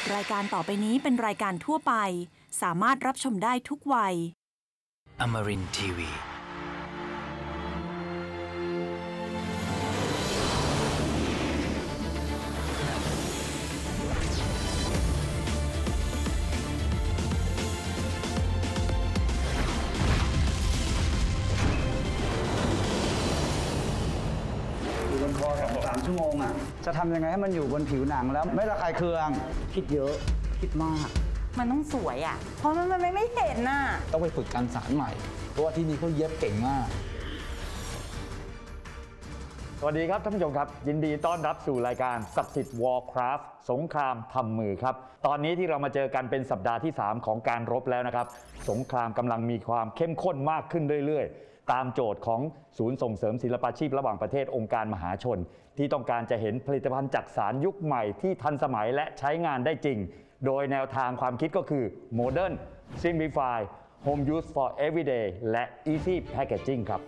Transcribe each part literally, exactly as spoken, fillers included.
รายการต่อไปนี้เป็นรายการทั่วไปสามารถรับชมได้ทุกวัย Amarin ที วีอยู่บนคอสองสามชั่วโมงอ่ะจะทำยังไงให้มันอยู่บนผิวหนังแล้วไม่ระคายเคืองคิดเยอะคิดมากมันต้องสวยอ่ะเพราะมันมันไม่เห็นน่ะต้องไปฝึกการสานใหม่เพราะว่าที่นี่เขาเย็บเก่งมากสวัสดีครับท่านผู้ชมครับยินดีต้อนรับสู่รายการศักดิ์สิทธิ์ Warcraft สงครามทำมือครับตอนนี้ที่เรามาเจอกันเป็นสัปดาห์ที่สามของการรบแล้วนะครับสงครามกำลังมีความเข้มข้นมากขึ้นเรื่อยๆตามโจทย์ของศูนย์ส่งเสริมศิลปาชีพระหว่างประเทศองค์การมหาชนที่ต้องการจะเห็นผลิตภัณฑ์จักสานยุคใหม่ที่ทันสมัยและใช้งานได้จริงโดยแนวทางความคิดก็คือ Modern Simplify Home Use for Everyday และ Easy Packaging ครับ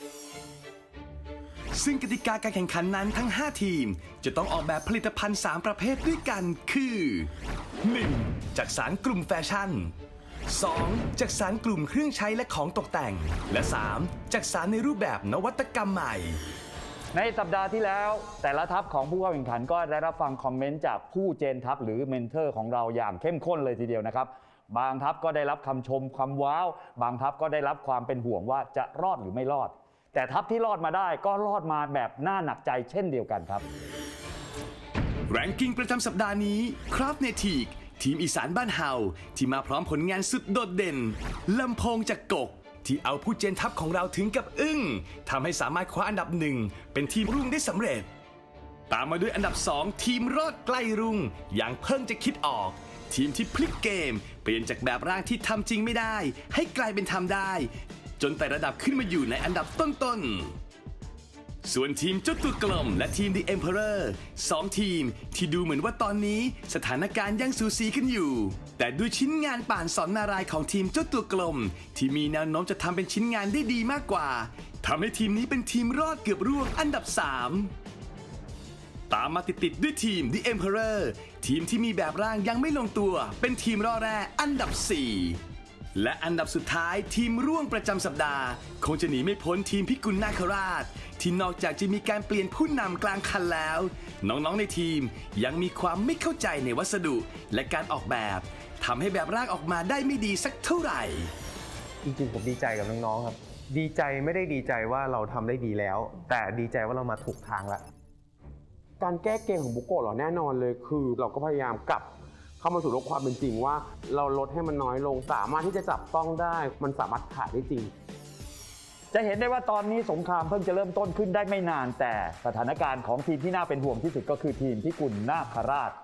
ซึ่งกติกาการแข่งขันนั้นทั้งห้าทีมจะต้องออกแบบผลิตภัณฑ์สามประเภทด้วยกันคือ หนึ่ง จักสานกลุ่มแฟชั่น สอง จักสานกลุ่มเครื่องใช้และของตกแต่งและ สาม จักสานในรูปแบบนวัตกรรมใหม่ในสัปดาห์ที่แล้วแต่ละทัพของผู้เข้าแข่งขันก็ได้รับฟังคอมเมนต์จากผู้เจนทัพหรือเมนเทอร์ของเราอย่างเข้มข้นเลยทีเดียวนะครับบางทัพก็ได้รับคำชมความว้าวบางทัพก็ได้รับความเป็นห่วงว่าจะรอดหรือไม่รอดแต่ทัพที่รอดมาได้ก็รอดมาแบบน่าหนักใจเช่นเดียวกันครับแรงกิ้งประจำสัปดาห์นี้ครับเนทีกทีมอีสานบ้านเฮาที่มาพร้อมผลงานสุดโดดเด่นลำโพงจากกกที่เอาผู้เจนทัพของเราถึงกับอึ้งทำให้สามารถคว้าอันดับหนึ่งเป็นทีมรุ่งได้สำเร็จตามมาด้วยอันดับสองทีมรอดใกล้รุ่งอย่างเพิ่งจะคิดออกทีมที่พลิกเกมเปลี่ยนจากแบบร่างที่ทำจริงไม่ได้ให้กลายเป็นทำได้จนไต่ระดับขึ้นมาอยู่ในอันดับต้นๆส่วนทีมเจ้าตัวกลมและทีม The Emperor สองทีมที่ดูเหมือนว่าตอนนี้สถานการณ์ยังสูสีกันอยู่แต่ด้วยชิ้นงานป่านสอนนารายของทีมเจ้าตัวกลมที่มีแนวโน้มจะทำเป็นชิ้นงานได้ดีมากกว่าทำให้ทีมนี้เป็นทีมรอดเกือบร่วงอันดับสามตามมาติดๆด้วยทีม The Emperor ทีมที่มีแบบร่างยังไม่ลงตัวเป็นทีมรอแร่อันดับสี่และอันดับสุดท้ายทีมร่วงประจำสัปดาห์คงจะหนีไม่พ้นทีมพิกุลนาคราชที่นอกจากจะมีการเปลี่ยนผู้นำกลางคันแล้วน้องๆในทีมยังมีความไม่เข้าใจในวัสดุและการออกแบบทำให้แบบร่างออกมาได้ไม่ดีสักเท่าไหร่จริงๆผมดีใจกับน้องๆครับดีใจไม่ได้ดีใจว่าเราทำได้ดีแล้วแต่ดีใจว่าเรามาถูกทางแล้วการแก้เกมของบุโกะเราแน่นอนเลยคือเราก็พยายามกลับเข้ามาสู่โลกความเป็นจริงว่าเราลดให้มันน้อยลงสามารถที่จะจับต้องได้มันสามารถขายได้จริงจะเห็นได้ว่าตอนนี้สงครามเพิ่งจะเริ่มต้นขึ้นได้ไม่นานแต่สถานการณ์ของทีมที่น่าเป็นห่วงที่สุดก็คือทีมพิกุลนาคราช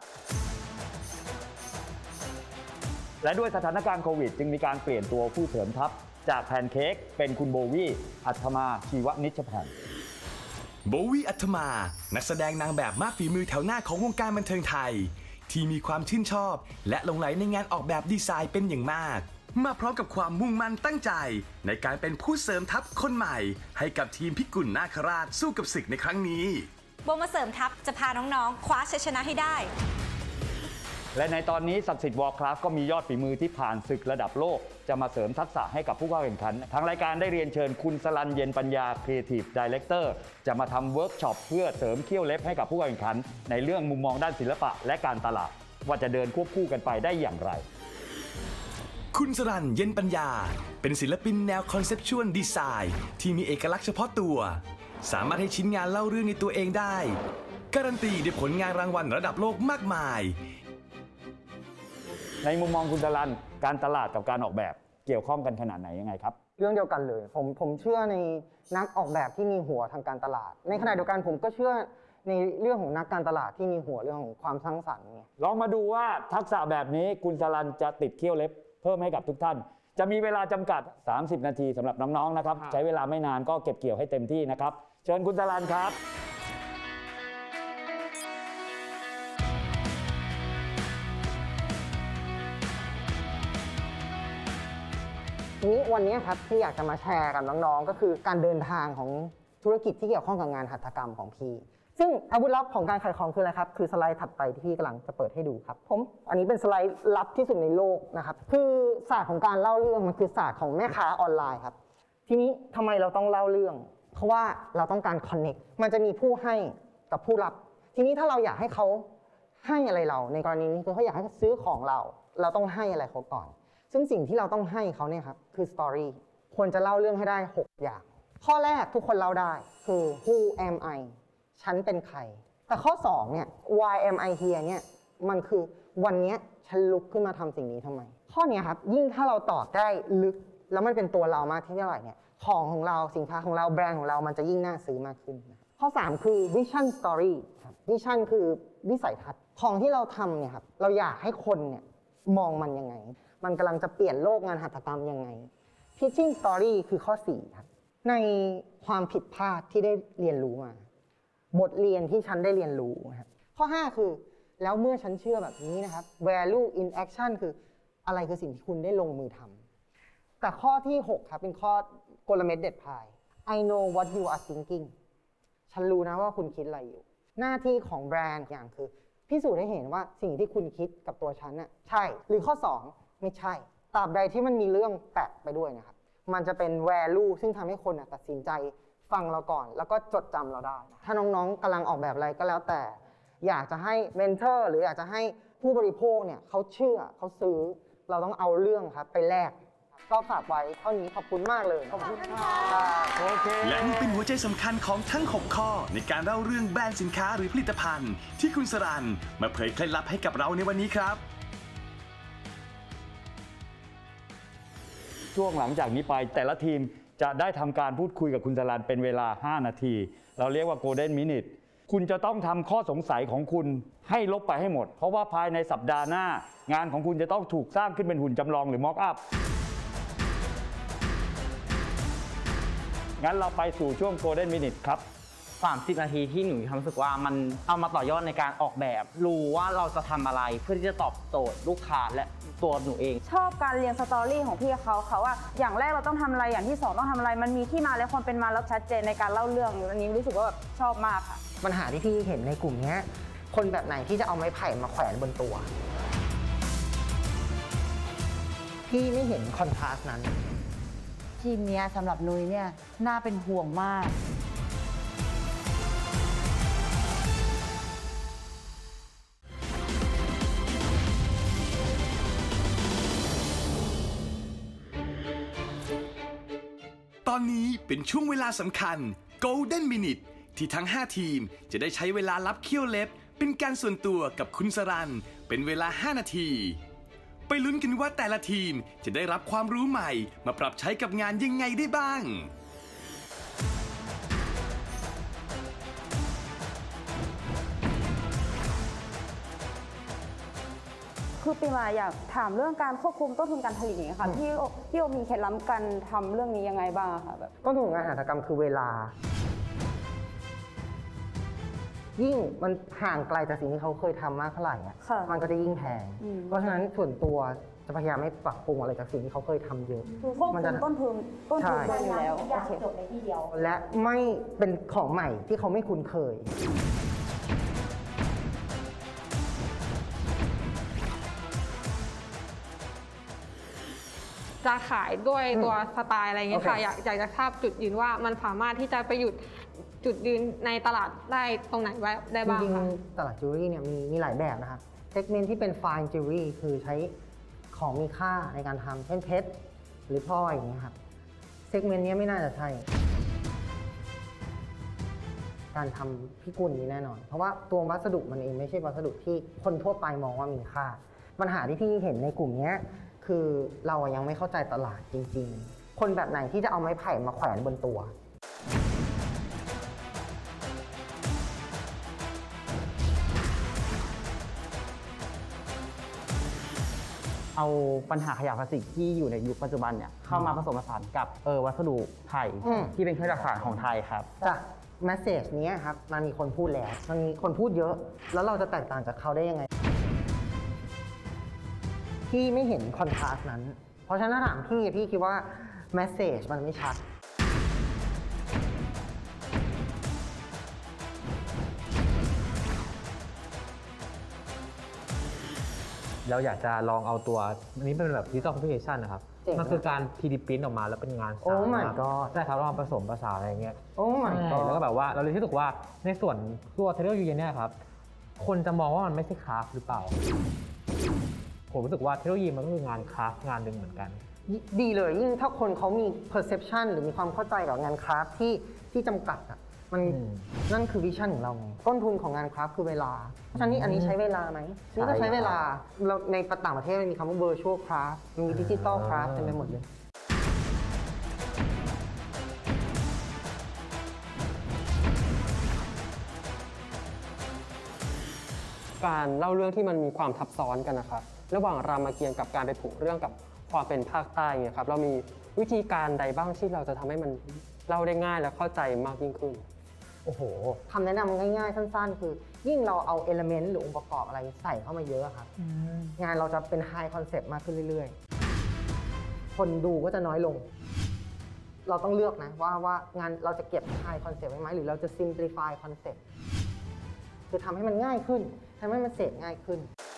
และด้วยสถานการณ์โควิดจึงมีการเปลี่ยนตัวผู้เสริมทัพจากแพนเค้กเป็นคุณโบวี่อัธมาชีวนิชพันธ์โบวี่อัธมานักแสดงนางแบบมากฝีมือแถวหน้าของวงการบันเทิงไทยที่มีความชื่นชอบและหลงใหลในงานออกแบบดีไซน์เป็นอย่างมากมาพร้อมกับความมุ่งมั่นตั้งใจในการเป็นผู้เสริมทัพคนใหม่ให้กับทีมพิกุลนาคราชสู้กับศึกในครั้งนี้โบมาเสริมทัพจะพาน้องๆคว้าชัยชนะให้ได้และในตอนนี้ศักดิ์สิทธิ์ Warcraft ก็มียอดฝีมือที่ผ่านศึกระดับโลกจะมาเสริมทักษะให้กับผู้เข้าแข่งขันทางรายการได้เรียนเชิญคุณสรัญเย็นปัญญา Creative Director จะมาทำเวิร์กช็อปเพื่อเสริมเขี้ยวเล็บให้กับผู้เข้าแข่งขันในเรื่องมุมมองด้านศิลปะและการตลาดว่าจะเดินควบคู่กันไปได้อย่างไรคุณสรัญเย็นปัญญาเป็นศิลปินแนวคอนเซปชวลดีไซน์ที่มีเอกลักษณ์เฉพาะตัวสามารถให้ชิ้นงานเล่าเรื่องในตัวเองได้การันตีด้วยผลงานรางวัลระดับโลกมากมายในมุมมองคุณสรัญการตลาดกับการออกแบบเกี่ยวข้องกันขนาดไหนยังไงครับเรื่องเดียวกันเลยผมผมเชื่อในนักออกแบบที่มีหัวทางการตลาดในขณะเดียวกันผมก็เชื่อในเรื่องของนักการตลาดที่มีหัวเรื่องของความสร้างสรรค์ลองมาดูว่าทักษะแบบนี้คุณสรัญจะติดเขี้ยวเล็บเพิ่มให้กับทุกท่านจะมีเวลาจำกัดสามสิบนาทีสำหรับน้องๆนะครับใช้เวลาไม่นานก็เก็บเกี่ยวให้เต็มที่นะครับเชิญคุณสรัญครับนี้วันนี้ครับที่อยากจะมาแชร์กับน้องๆก็คือการเดินทางของธุรกิจที่เกี่ยวข้องกับงานหัตถกรรมของพี่ซึ่งอาวุธลับของการขายของคืออะไรครับคือสไลด์ถัดไปที่พี่กำลังจะเปิดให้ดูครับผมอันนี้เป็นสไลด์ลับที่สุดในโลกนะครับคือศาสตร์ของการเล่าเรื่องมันคือศาสตร์ของแม่ค้าออนไลน์ครับทีนี้ทำไมเราต้องเล่าเรื่องเพราะว่าเราต้องการคอนเนคมันจะมีผู้ให้กับผู้รับทีนี้ถ้าเราอยากให้เขาให้อะไรเราในกรณีนี้คือเขาอยากให้ซื้อของเราเราต้องให้อะไรเขาก่อนซึ่งสิ่งที่เราต้องให้เขาเนี่ยครับคือสตอรี่ควรจะเล่าเรื่องให้ได้หกอย่างข้อแรกทุกคนเล่าได้คือ who am I ฉันเป็นใครแต่ข้อสองเนี่ย why am I here เนี่ยมันคือวันนี้ฉันลุกขึ้นมาทำสิ่งนี้ทำไมข้อนี้ครับยิ่งถ้าเราตอบได้ลึกแล้วมันเป็นตัวเรามากที่เท่าไหร่เนี่ยของของเราสินค้าของเราแบรนด์ของเรามันจะยิ่งน่าซื้อมากขึ้นข้อสามคือ vision story ครับ vision คือวิสัยทัศน์ของที่เราทำเนี่ยครับเราอยากให้คนเนี่ยมองมันยังไงมันกำลังจะเปลี่ยนโลกงานหัตถกรรมยังไง pitching story คือข้อสี่ครับในความผิดพลาดที่ได้เรียนรู้มาบทเรียนที่ฉันได้เรียนรู้นะครับข้อห้าคือแล้วเมื่อฉันเชื่อแบบนี้นะครับ value in action คืออะไรคือสิ่งที่คุณได้ลงมือทำแต่ข้อที่หกครับเป็นข้อกลเม็ดเด็ดพาย I know what you are thinking ฉันรู้นะว่าคุณคิดอะไรอยู่หน้าที่ของแบรนด์อย่างคือพิสูจน์ให้เห็นว่าสิ่งที่คุณคิดกับตัวฉันน่ะใช่หรือข้อสองไม่ใช่ตราบใดที่มันมีเรื่องแปะไปด้วยนะครับมันจะเป็น value ซึ่งทำให้คนตัดสินใจฟังเราก่อนแล้วก็จดจำเราได้ถ้าน้องๆกำลังออกแบบอะไรก็แล้วแต่อยากจะให้เมนเทอร์หรืออยากจะให้ผู้บริโภคเนี่ยเขาเชื่อเขาซื้อเราต้องเอาเรื่องครับไปแลกก็ฝากไว้เท่านี้ขอบคุณมากเลยขอบคุณค่ะโอเคและนี่เป็นหัวใจสำคัญของทั้งหกข้อในการเล่าเรื่องแบรนด์สินค้าหรือผลิตภัณฑ์ที่คุณสรัญมาเผยเคล็ดลับให้กับเราในวันนี้ครับช่วงหลังจากนี้ไปแต่ละทีมจะได้ทำการพูดคุยกับคุณสรัญเป็นเวลาห้านาทีเราเรียกว่า Golden Minute คุณจะต้องทำข้อสงสัยของคุณให้ลบไปให้หมดเพราะว่าภายในสัปดาห์หน้างานของคุณจะต้องถูกสร้างขึ้นเป็นหุ่นจำลองหรือ mock up งั้นเราไปสู่ช่วง Golden Minute ครับสามสิบนาทีที่หนูรู้สึกว่ามันเอามาต่อยอดในการออกแบบรู้ว่าเราจะทำอะไรเพื่อที่จะตอบโจทย์ลูกค้าและตัวหนูเองชอบการเรียนสตอรี่ของพี่เขาเขาว่าอย่างแรกเราต้องทำอะไรอย่างที่สองต้องทำอะไรมันมีที่มาและความเป็นมาแล้วชัดเจนในการเล่าเรื่องอันนี้รู้สึกว่าแบบชอบมากค่ะปัญหาที่พี่เห็นในกลุ่มนี้คนแบบไหนที่จะเอาไม้ไผ่มาแขวนบนตัวพี่ไม่เห็นคอนทราสต์นั้นทีมนี้สำหรับนุ้ยเนี่ยน่าเป็นห่วงมากตอนนี้เป็นช่วงเวลาสำคัญ Golden Minute ที่ทั้งห้าทีมจะได้ใช้เวลาลับเขี้ยวเล็บเป็นการส่วนตัวกับคุณสรัญเป็นเวลาห้านาทีไปลุ้นกันว่าแต่ละทีมจะได้รับความรู้ใหม่มาปรับใช้กับงานยังไงได้บ้างคือปีมาอยากถามเรื่องการควบคุมต้นทุนการผลิตอย่างนี้ค่ะพี่พี่โอมีเคล็ดลับการทำเรื่องนี้ยังไงบ้างคะแบบต้นทุนงานหัตถกรรมคือเวลายิ่งมันห่างไกลจากสิ่งที่เขาเคยทำมากเท่าไหร่มันก็จะยิ่งแพงเพราะฉะนั้นส่วนตัวจะพยายามไม่ปรับปรุงอะไรจากสิ่งที่เขาเคยทำเยอะควบคุมต้นทุนต้นทุนได้อยู่แล้วโอเคจบในที่เดียวและไม่เป็นของใหม่ที่เขาไม่คุ้นเคยจะขายด้วยตัวสไตล์อะไรเงี้ยค่ะอยากอยากจะทราบจุดยืนว่ามันสามารถที่จะไปหยุดจุดยืนในตลาดได้ตรงไหนไว้ได้บ้างคะจริงๆตลาดจิวเวลรี่เนี่ยมีมีหลายแบบนะคะเซกเมนต์ที่เป็น fine jewelry คือใช้ของมีค่าในการทำเช่นเพชรหรือพลอยอย่างเงี้ยครับเซกเมนต์นี้ไม่น่าจะใช่การทำพิกุลนี้แน่นอนเพราะว่าตัววัสดุมันเองไม่ใช่วัสดุที่คนทั่วไปมองว่ามีค่าปัญหาที่พี่เห็นในกลุ่มนี้คือเรายังไม่เข้าใจตลาดจริงๆคนแบบไหนที่จะเอาไม้ไผ่มาแขวนบนตัวเอาปัญหาขยะพลาสติกที่อยู่ในยุคปัจจุบันเนี่ยเข้ามาผสมผสานกับเออวัสดุไทยที่เป็นเครื่องจักรสานของไทยครับจากแมสเซจนี้ครับมันมีคนพูดแล้วมันมีคนพูดเยอะแล้วเราจะแตกต่างจากเขาได้ยังไงพี่ไม่เห็นคอนทราสต์นั้นเพราะฉะนั้นถามพี่พี่คิดว่าแมสเซจมันไม่ชัดเราอยากจะลองเอาตัวอันนี้เป็นแบบ digital communication นะครับมันคือการ ทรี ดี print ออกมาแล้วเป็นงานโอ้ my ครับ god ใช่ครับเราผสมผสานอะไรเงี้ยโอ้ my ใช่ god แล้วก็แบบว่าเราเลยรู้สึกว่าในส่วนตัวเทเลยูเยนเนี่ยครับคนจะมองว่ามันไม่ใช่คราฟต์หรือเปล่าผมรู้สึกว่าเทเลยูมันก็คืองานคราฟต์งานหนึ่งเหมือนกันดีเลยยิ่งถ้าคนเขามี perception หรือมีความเข้าใจกับงานคราฟต์ที่ที่จำกัดอ่ะมันนั่นคือวิชั่นของเราไงต้นทุนของงานคราฟต์คือเวลาเพราะฉะนั้นอันนี้ใช้เวลาไหมนี่ก็ใช้เวลาเราในต่างประเทศมันมีคำว่า virtual craft มี digital craft เต็มไปหมดเลยการเล่าเรื่องที่มันมีความทับซ้อนกันนะครับระหว่างรามเกียรติ์กับการไปผูกเรื่องกับความเป็นภาคใต้เนี่ยครับเรามีวิธีการใดบ้างที่เราจะทำให้มันเล่าได้ง่ายและเข้าใจมากยิ่งขึ้นโอ้โหคำแนะนำง่ายๆสั้นๆคือยิ่งเราเอาเอลเมนต์หรือองค์ประกอบอะไรใส่เข้ามาเยอะครับงานเราจะเป็นไฮคอนเซปต์มากขึ้นเรื่อยๆคนดูก็จะน้อยลงเราต้องเลือกนะว่าว่างานเราจะเก็บไฮคอนเซปต์ไว้ไหมหรือเราจะซิมพลิฟายคอนเซปต์คือทำให้มันง่ายขึ้นทำให้มันเสพง่ายขึ้น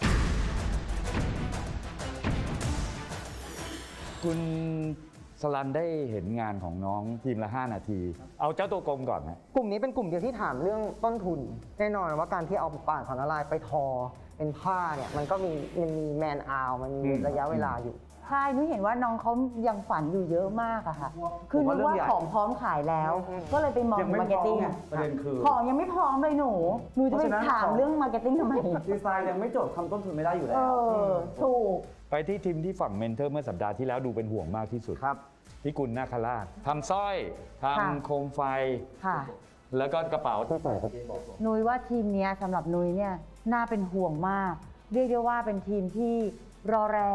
คุณสลันได้เห็นงานของน้องทีมละห้านาทีเอาเจ้าตัวกลมก่อนนะกลุ่มนี้เป็นกลุ่มเดียวที่ถามเรื่องต้นทุนแน่นอนว่าการที่เอาป่านถอนละลายไปทอเป็นผ้าเนี่ยมันก็มีมันมีแมนอาวมันมีระยะเวลาอยู่ใช่นุ้ยเห็นว่าน้องเขายังฝันอยู่เยอะมากอะค่ะคือนึกว่าของพร้อมขายแล้วก็เลยไปมองมาร์เก็ตติ้งประเด็นคือของยังไม่พร้อมเลยหนูหนูจะไปถามเรื่องมาร์เก็ตติ้งทำไมดีไซน์ยังไม่จบทำต้นทุนไม่ได้อยู่แล้วถูกไปที่ทีมที่ฝั่งเมนเทอร์เมื่อสัปดาห์ที่แล้วดูเป็นห่วงมากที่สุดครับพี่กุลนาคราชทำสร้อยทำโคมไฟแล้วก็กระเป๋าที่ใส่ครับนุ้ยว่าทีมนี้สำหรับนุ้ยเนี่ยน่าเป็นห่วงมากเรียกได้ว่าเป็นทีมที่รอแร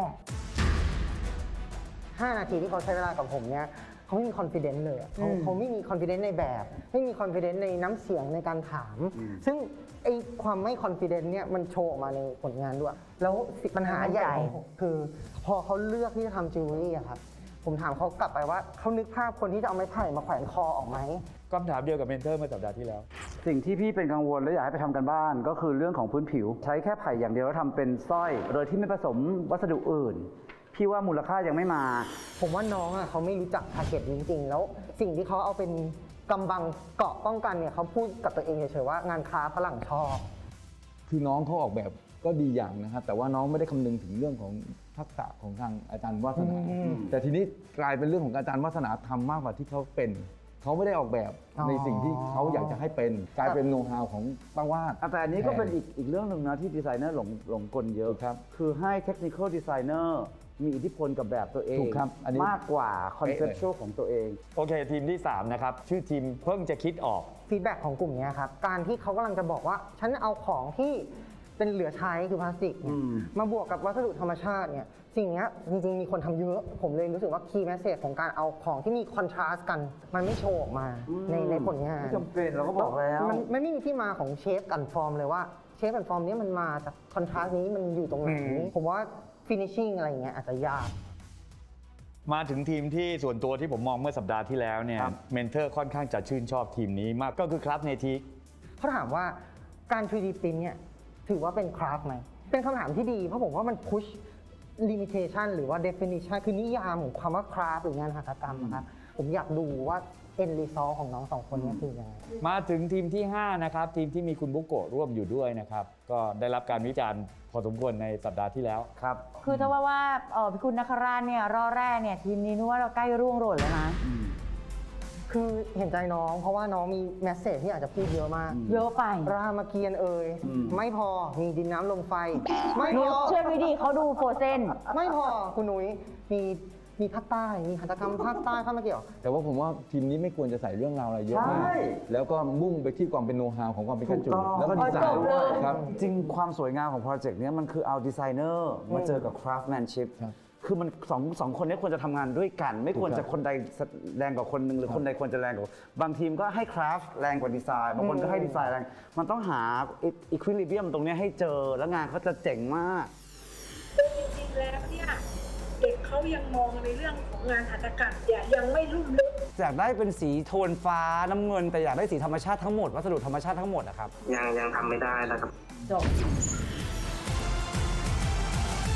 ห้านาทีที่เขาใช้เวลากับผมเนี่ยเขาไม่มี confidence เลยเขาเขาไม่มี confidence ในแบบไม่มี confidence ในน้ำเสียงในการถามซึ่งไอ้ความไม่ confidence เนี่ยมันโชว์ออกมาในผลงานด้วยแล้วปัญหาใหญ่ของผมคือพอเขาเลือกที่จะทำจิวเวลรี่อะครับผมถามเขากลับไปว่าเขานึกภาพคนที่จะเอาไม้ไผ่มาแขวนคอออกไหมคำถามเดียวกับเมนเทอร์เมื่อสัปดาห์ที่แล้วสิ่งที่พี่เป็นกังวลและอยากให้ไปทำกันบ้านก็คือเรื่องของพื้นผิวใช้แค่ไผ่อย่างเดียวแล้วทำเป็นสร้อยโดยที่ไม่ผสมวัสดุอื่นพี่ว่ามูลค่ายังไม่มาผมว่าน้องอ่ะเขาไม่รู้จักทาร์เก็ตจริงๆแล้วสิ่งที่เขาเอาเป็นกำบังเกาะป้องกันเนี่ยเขาพูดกับตัวเองเฉยๆว่างานค้าฝรั่งชอบคือน้องเขาออกแบบก็ดีอย่างนะครับแต่ว่าน้องไม่ได้คำนึงถึงเรื่องของทักษะของทางอาจารย์วาสนาแต่ทีนี้กลายเป็นเรื่องของอาจารย์วาสนาทำมากกว่าที่เขาเป็นเขาไม่ได้ออกแบบในสิ่งที่เขาอยากจะให้เป็นกลายเป็นโน้ตฮาวของป้าวาดแต่อันนี้ก็เป็นอีกอีกเรื่องหนึ่งนะที่ดีไซเนอร์หลงหลงกลเยอะครับคือให้เทคนิคอลดีไซเนอร์มีอิทธิพลกับแบบตัวเองมากกว่าคอนเซ็ปชวลของตัวเองโอเคทีมที่สามนะครับชื่อทีมเพิ่งจะคิดออกฟีดแบ็กของกลุ่มนี้ครับการที่เขากำลังจะบอกว่าฉันเอาของที่เป็นเหลือใช้คือพลาสติกมาบวกกับวัสดุธรรมชาติเนี่ยสิ่งนี้จริงๆมีคนทำเยอะผมเลยรู้สึกว่าคีย์แมสเสจของการเอาของที่มีคอนทราสต์กันมันไม่โชว์ออกมาในในผลงานไม่จำเป็นเราก็บอกแล้วมันไม่มีที่มาของเชฟกันฟอร์มเลยว่าเชฟกันฟอร์มนี้มันมาจากคอนทราสต์นี้มันอยู่ตรงไหนผมว่าฟินิชชิ่งอะไรเงี้ยอาจจะยากมาถึงทีมที่ส่วนตัวที่ผมมองเมื่อสัปดาห์ที่แล้วเนี่ยเมนเทอร์ค่อนข้างจะชื่นชอบทีมนี้มากก็คือคราฟเนทีเขาถามว่าการ ทรี ดี print เนี่ยถือว่าเป็นคราฟไหมเป็นคำถามที่ดีเพราะผมว่ามัน push limitation หรือว่า definition คือนิยามของความว่าคราฟหรืองานหัตถกรรมนะครับผมอยากดูว่า end result ของน้องสองคนนี้คือยังไงมาถึงทีมที่ห้านะครับทีมที่มีคุณบุโกะร่วมอยู่ด้วยนะครับก็ได้รับการวิจารณ์พอสมควรในสัปดาห์ที่แล้วครับคือถ้าว่าว่าพี่คุณนคราชเนี่ยรอแรกเนี่ยทีมนี้นึกว่าเราใกล้ร่วงโรยแล้วนะคือเห็นใจน้องเพราะว่าน้องมีแมสเสจที่อาจจะพูดเยอะมากเยอะไปรามเกียรติ์เอ่ยไม่พอมีดินน้ำลมไฟไม่พอเชื่อวิธีเขาดูโฟเซนไม่พอคุณนุ้ยมีมีภาคใต้มีหัตถกรรมภาคใต้เข้ามาเกี่ยวแต่ว่าผมว่าทีมนี้ไม่ควรจะใส่เรื่องราวอะไรเยอะมากแล้วก็มุ่งไปที่ความเป็นโน้ตฮาวของความเป็นกระจุกแล้วก็ดีไซน์ครับจริงความสวยงามของโปรเจกต์นี้มันคือเอาดีไซเนอร์มาเจอกับคราฟต์แมนชิพคือมันสองสองคนนี้ควรจะทำงานด้วยกันไม่ควรจะคนใดแรงกว่าคนหนึ่งหรือคนใดควรจะแรงกว่าบางทีมก็ให้คราฟต์แรงกว่าดีไซน์บางคนก็ให้ดีไซน์แรงมันต้องหาอีควิลิเบียมตรงนี้ให้เจอแล้วงานเขาจะเจ๋งมากซึ่งจริงๆแล้วเนี่ยเด็กเขายังมองในเรื่องของงานหัตถกรรมยังไม่ลุ่มลึกอยากได้เป็นสีโทนฟ้าน้ำเงินแต่อยากได้สีธรรมชาติทั้งหมดวัสดุธรรมชาติทั้งหมดอะครับยังยังทำไม่ได้นะครับจบ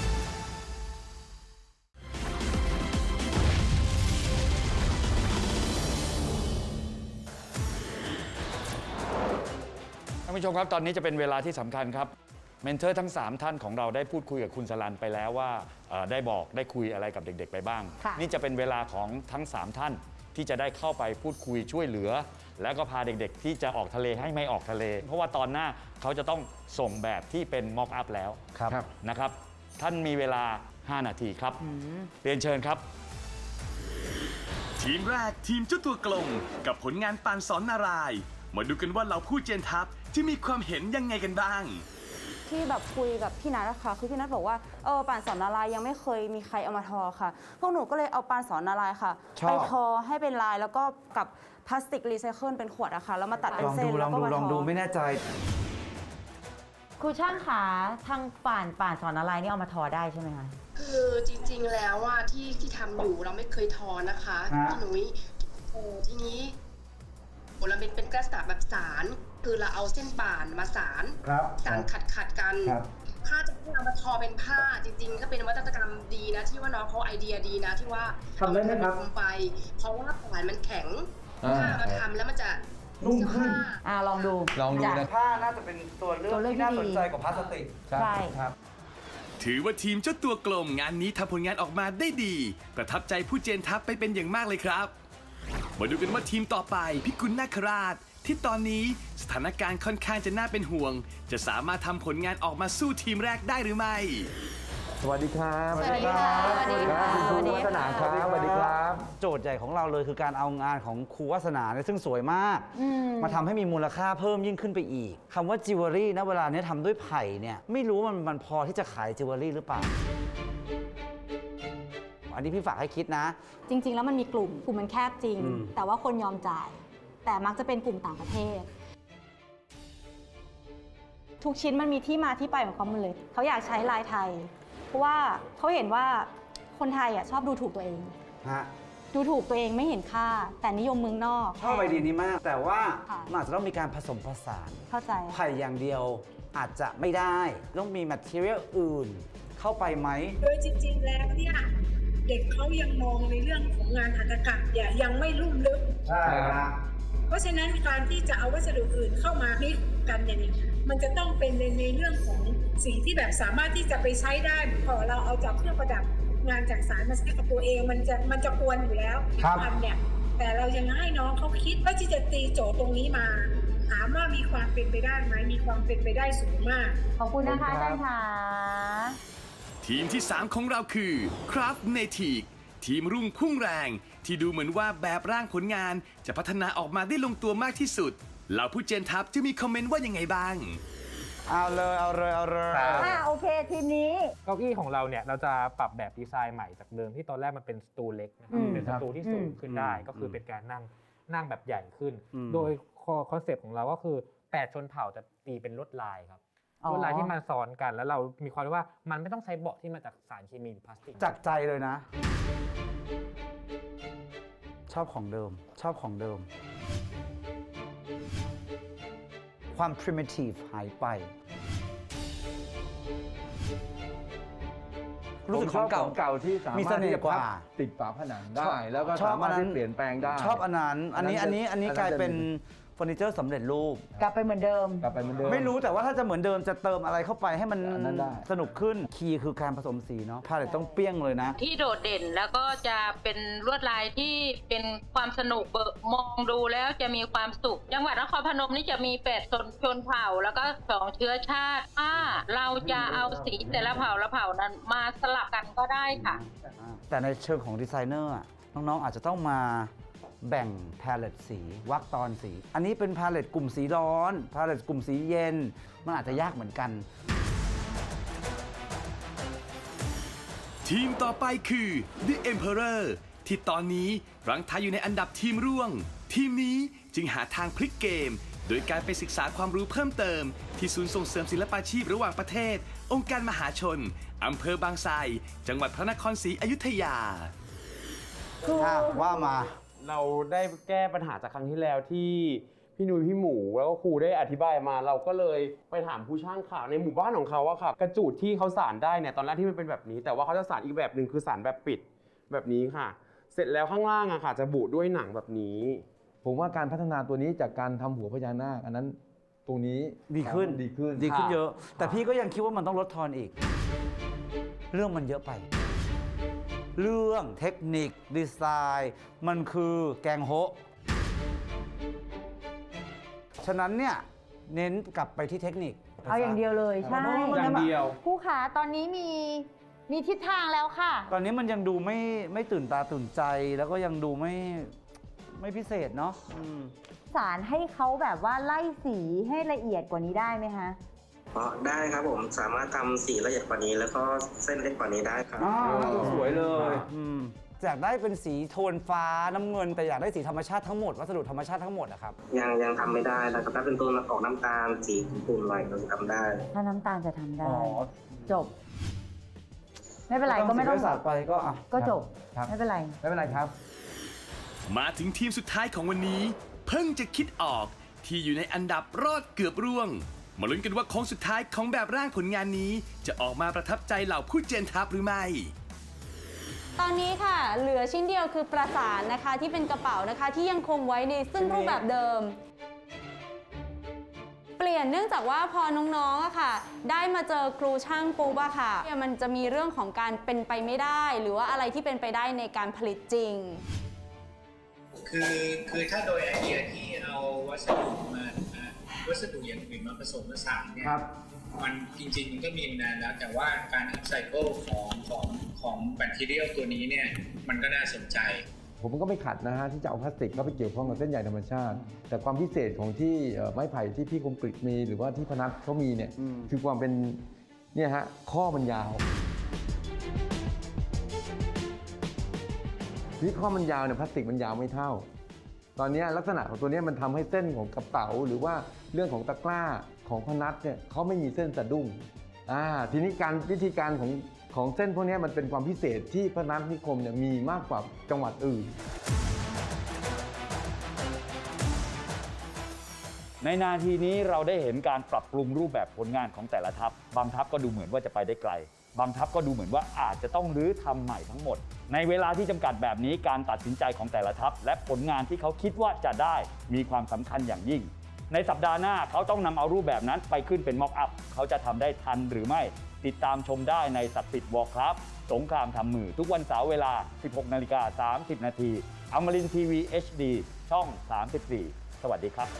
ผู้ชมครับตอนนี้จะเป็นเวลาที่สำคัญครับเมนเทอร์ทั้งสามท่านของเราได้พูดคุยกับคุณสลันไปแล้วว่าได้บอกได้คุยอะไรกับเด็กๆไปบ้างนี่จะเป็นเวลาของทั้งสามท่านที่จะได้เข้าไปพูดคุยช่วยเหลือแล้วก็พาเด็กๆที่จะออกทะเลให้ไม่ออกทะเลเพราะว่าตอนหน้าเขาจะต้องส่งแบบที่เป็นม็อกอัพแล้วนะครับท่านมีเวลาห้านาทีครับเรียนเชิญครับทีมแรกทีมเจ้าตัวกลมกับผลงานปานสอนนารายณ์มาดูกันว่าเราผู้เจนทัพจะมีความเห็นยังไงกันบ้างที่แบบคุยกับพี่นัทค่ะคือพี่นัทบอกว่าเออปานสอนนารายณ์ยังไม่เคยมีใครเอามาทอค่ะพวกหนูก็เลยเอาปานสอนนารายณ์ค่ะไปทอให้เป็นลายแล้วก็กับพลาสติกรีไซเคิลเป็นขวดอะค่ะแล้วมาตัดเป็นเส้นแล้วก็มาทอลองดูไม่แน่ใจครูช่างขาทางป่านป่านสอนอะไรนี่เอามาทอได้ใช่ไหมคะคือจริงๆแล้วว่าที่ที่ทำอยู่เราไม่เคยทอนะคะพี่หนุ่ยโอ้ทีนี้โอ้เราเป็นเป็นกระสาแบบสารคือเราเอาเส้นป่านมาสารสารขัดขัดกันถ้าจะให้เรามาทอเป็นผ้าจริงๆก็เป็นนวัตกรรมดีนะที่ว่าน้องเขาไอเดียดีนะที่ว่าทำได้ไหมครับลงไปเพราะว่าป่านมันแข็งถ้ามาทำแล้วมันจะนุ่มขึ้นอ่าลองดูลองดูนะผ้าน่าจะเป็นตัวเลือกที่น่าสนใจกว่าพลาสติกใช่ครับถือว่าทีมเจ้าตัวกลมงานนี้ทำผลงานออกมาได้ดีประทับใจผู้เจนทัพไปเป็นอย่างมากเลยครับมาดูกันว่าทีมต่อไปพิกุลนาคราชที่ตอนนี้สถานการณ์ค่อนข้างจะน่าเป็นห่วงจะสามารถทำผลงานออกมาสู้ทีมแรกได้หรือไม่สวัสดีครับสวัสดีครับสวัสดีครับสวัสดีวัฒนาครับสวัสดีครับโจทย์ใหญ่ของเราเลยคือการเอางานของครูวัฒนาเนี่ยซึ่งสวยมากมาทำให้มีมูลค่าเพิ่มยิ่งขึ้นไปอีกคำว่าจิวเวลรี่ณเวลานี้ทำด้วยไผ่เนี่ยไม่รู้มันมันพอที่จะขายจิวเวลรี่หรือเปล่าอันนี้พี่ฝากให้คิดนะจริงๆแล้วมันมีกลุ่มกลุ่มมันแคบจริงแต่ว่าคนยอมจ่ายแต่มักจะเป็นกลุ่มต่างประเทศทุกชิ้นมันมีที่มาที่ไปของเขาหมดเลยเขาอยากใช้ลายไทยเพราะว่าเขาเห็นว่าคนไทยอ่ะชอบดูถูกตัวเองดูถูกตัวเองไม่เห็นค่าแต่นิยมเมืองนอกชอบไอเดียนี้มากแต่ว่ามันอาจจะต้องมีการผสมผสานเข้าใจไผ่อย่างเดียวอาจจะไม่ได้ต้องมี material อื่นเข้าไปไหมโดยจริงๆแล้วเนี่ยเด็กเขายังมองในเรื่องของงานหัตถกรรมยังไม่ลุ่มลึกใช่ครับเพราะฉะนั้นการที่จะเอาวัสดุอื่นเข้ามาพลิกกันอย่างนี้มันจะต้องเป็นในในเรื่องของสิ่งที่แบบสามารถที่จะไปใช้ได้พอเราเอาจากเครื่องประดับงานจากสารมาใช้กับตัวเองมันจะมันจะกวนอยู่แล้วทำเนี่ยแต่เรายังให้น้องเขาคิดว่าที่จะตีโจทย์ตรงนี้มาถามว่ามีความเป็นไปได้ไหมมีความเป็นไปได้สูงมากขอบคุณนะคะอาจารย์ค่ะทีมที่สามของเราคือ Craft Native ทีมรุ่งพุ่งแรงที่ดูเหมือนว่าแบบร่างผลงานจะพัฒนาออกมาได้ลงตัวมากที่สุดเหล่าผู้เจนทัพจะมีคอมเมนต์ว่ายังไงบ้างเอาเลยเอาเลยเอาเลยอ่าโอเคทีมนี้เก้าอี้ของเราเนี่ยเราจะปรับแบบดีไซน์ใหม่จากเดิมที่ตอนแรกมันเป็นสตูเล็กนะครับเป็นสตูที่สูงขึ้นได้ก็คือเป็นการนั่งนั่งแบบใหญ่ขึ้นโดยคอนเซปต์ของเราก็คือแปดชนเผ่าจะตีเป็นลวดลายครับลวดลายที่มันซ้อนกันแล้วเรามีความว่ามันไม่ต้องใช้เบาะที่มาจากสารเคมีหรือพลาสติกจากใจเลยนะชอบของเดิมชอบของเดิมความ primitive หายไปรู้สึกของเก่าเก่าที่สามารถที่จะพับติดฝาผนังได้แล้วก็สามารถที่เปลี่ยนแปลงได้ชอบอันนั้นอันนี้อันนี้อันนี้กลายเป็นเฟอร์นิเจอร์สำเร็จรูปกลับไปเหมือนเดิมกลับไปเหมือนเดิมไม่รู้แต่ว่าถ้าจะเหมือนเดิมจะเติมอะไรเข้าไปให้มันสนุกขึ้นคีย์คือการผสมสีเนาะพาเลตต้องเปี้ยงเลยนะที่โดดเด่นแล้วก็จะเป็นลวดลายที่เป็นความสนุกมองดูแล้วจะมีความสุขจังหวัดนครพนมนี่จะมีแปดชนชนเผ่าแล้วก็สองเชื้อชาติถ้าเราจะเอาสีแต่ละเผ่าละเผ่านั้นมาสลับกันก็ได้ค่ะแต่ในเชิงของดีไซเนอร์น้องๆอาจจะต้องมาแบ่งพาเลตสีวรรคตอนสีอันนี้เป็นพาเลตกลุ่มสีร้อนพาเลตกลุ่มสีเย็นมันอาจจะยากเหมือนกันทีมต่อไปคือ The Emperor ที่ตอนนี้รั้งท้ายอยู่ในอันดับทีมร่วงทีมนี้จึงหาทางพลิกเกมโดยการไปศึกษาความรู้เพิ่มเติมที่ศูนย์ส่งเสริมศิลปาชีพระหว่างประเทศองค์การมหาชนอำเภอบางไทรจังหวัดพระนครศรีอยุธยาว่ามาเราได้แก้ปัญหาจากครั้งที่แล้วที่พี่นุ้ยพี่หมูแล้วก็ครูได้อธิบายมาเราก็เลยไปถามผู้ช่างค่ะในหมู่บ้านของเขาอะค่ะกระจูดที่เขาสานได้เนี่ยตอนแรกที่มันเป็นแบบนี้แต่ว่าเขาจะสานอีกแบบหนึ่งคือสานแบบปิดแบบนี้ค่ะเสร็จแล้วข้างล่างอะค่ะจะบุด้วยหนังแบบนี้ผมว่าการพัฒนาตัวนี้จากการทำหัวพญานาคอันนั้นตรงนี้ดีขึ้นดีขึ้นดีขึ้นเยอะ แต่พี่ก็ยังคิดว่ามันต้องลดทอนอีก เรื่องมันเยอะไป เรื่องเทคนิคดีไซน์มันคือแกงโฮะฉะนั้นเนี่ยเน้นกลับไปที่เทคนิคเอาอย่างเดียวเลยใช่อย่างเดียวครูขาตอนนี้มีมีทิศทางแล้วค่ะตอนนี้มันยังดูไม่ไม่ตื่นตาตื่นใจแล้วก็ยังดูไม่ไม่พิเศษเนาะสารให้เขาแบบว่าไล่สีให้ละเอียดกว่านี้ได้ไหมคะอ๋อได้ครับผมสามารถทำสีละเอียดกว่านี้แล้วก็เส้นเล็กกว่านี้ได้ครับสวยเลยอยากได้เป็นสีโทนฟ้าน้ำเงินแต่อยากได้สีธรรมชาติทั้งหมดวัสดุธรรมชาติทั้งหมดอะครับยังยังทำไม่ได้นะครับถ้าเป็นตัวออกน้ำตาลสีขุ่นๆหน่อยเราจะทำได้ถ้าน้ำตาลจะทำได้ จบ ไม่เป็นไรก็ไม่ต้องศาสตร์ไปก็อ่ะก็จบไม่เป็นไรไม่เป็นไรครับมาถึงทีมสุดท้ายของวันนี้ เพิ่งจะคิดออกที่อยู่ในอันดับรอดเกือบร่วง มาลุ้นกันว่าโค้งสุดท้ายของแบบร่างผลงานนี้ จะออกมาประทับใจเหล่าผู้เจนทัพหรือไม่ตอนนี้ค่ะเหลือชิ้นเดียวคือประสานนะคะที่เป็นกระเป๋านะคะที่ยังคงไว้ในซึ่งรูปแบบเดิม เปลี่ยนเนื่องจากว่าพอน้องๆอะค่ะได้มาเจอครูช่างปุ๊บอะค่ะมันจะมีเรื่องของการเป็นไปไม่ได้ หรือว่าอะไรที่เป็นไปได้ในการผลิตจริงคือคือถ้าโดยไอเดียที่เอาวัสดุมาวัสดุอย่างอื่นมาผสมผสานเนี่ยมันจริงๆมันก็มีมานานแล้วแต่ว่าการอัพไซเคิลของของของแบคทีเรียลตัวนี้เนี่ยมันก็น่าสนใจผมก็ไม่ขัดนะฮะที่จะเอาพลาสติกเข้าไปเกี่ยวข้องกับเส้นใยธรรมชาติ แต่ความพิเศษของที่ไม้ไผ่ที่พี่คมกฤษมีหรือว่าที่พนัสเขามีเนี่ยคือความเป็นเนี่ยฮะข้อมันยาวนี่ข้อมันยาวเนี่ยพลาสติกมันยาวไม่เท่าตอนนี้ลักษณะของตัวนี้มันทำให้เส้นของกระเป๋าหรือว่าเรื่องของตะกร้าของพนัสเนี่ยเขาไม่มีเส้นสะดุ้งอ่าทีนี้การวิธีการของของเส้นพวกนี้มันเป็นความพิเศษที่พนัสนิคมเนี่ยมีมากกว่าจังหวัดอื่นในนาทีนี้เราได้เห็นการปรับปรุงรูปแบบผลงานของแต่ละทัพบางทัพก็ดูเหมือนว่าจะไปได้ไกลบางทัพก็ดูเหมือนว่าอาจจะต้องรื้อทำใหม่ทั้งหมดในเวลาที่จำกัดแบบนี้การตัดสินใจของแต่ละทัพและผลงานที่เขาคิดว่าจะได้มีความสำคัญอย่างยิ่งในสัปดาห์หน้าเขาต้องนำเอารูปแบบนั้นไปขึ้นเป็นม็อกอัพเขาจะทำได้ทันหรือไม่ติดตามชมได้ในศักดิ์สิทธิ์วอร์คราฟต์สงครามทำมือทุกวันเสาร์เวลา สิบหกนาฬิกาสามสิบนาทีอมรินทร์ทีวี เอช ดี ช่องสามสิบสี่สวัสดีครับ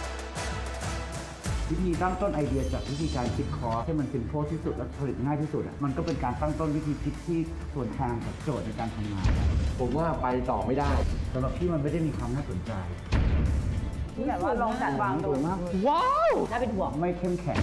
วิธีตั้งต้นไอเดียจากวิธีการคิดคอร์สให้มันซิมโพลที่สุดและผลิตง่ายที่สุดอ่ะมันก็เป็นการตั้งต้นวิธีคิดที่ส่วนทางกับโจทย์ในการทำงานผมว่าไปต่อไม่ได้สำหรับพี่มันไม่ได้มีความน่าสนใจที่แบบว่าลองจัดวางดูมากว้าวน่าเป็นห่วงไม่เข้มแข็ง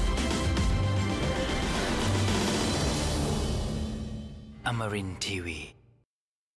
Amarin ที วี